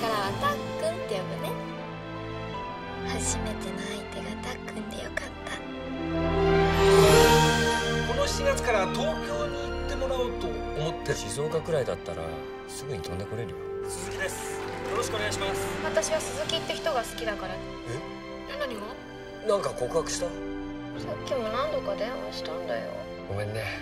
からはたっくんって呼ぶね。初めての相手がたっくんでよかった。 この7月から東京に行ってもらおうと思ってる。 静岡くらいだったらすぐに飛んでこれるよ。 鈴木です。よろしくお願いします。 私は鈴木って人が好きだから。何が？ なんか告白した？ さっきも何度か電話したんだよ。 ごめんね。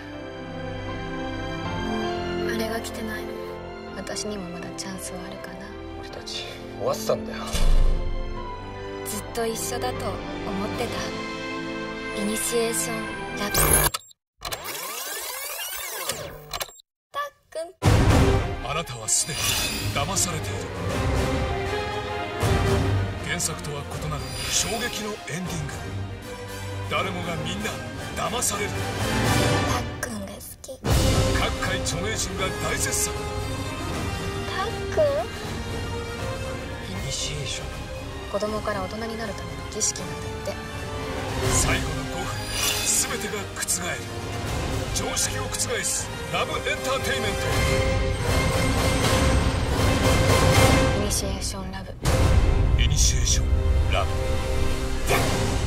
あれが来てないの。私にもまだチャンスはあるかな。 俺たち終わってたんだよ。 ずっと一緒だと思ってた。イニシエーションラブ。たっくん。 あなたはすでに騙されている。原作とは異なる衝撃のエンディング。誰もがみんな騙される。 たっくんが好き。 各界著名人が大絶賛。 たっくん？ イニシエーション。 子供から大人になるための儀式なんだって。 最後の5分、全てが覆る。常識を覆すラブエンターテインメント。 イニシエーションラブ。 イニシエーションラブ。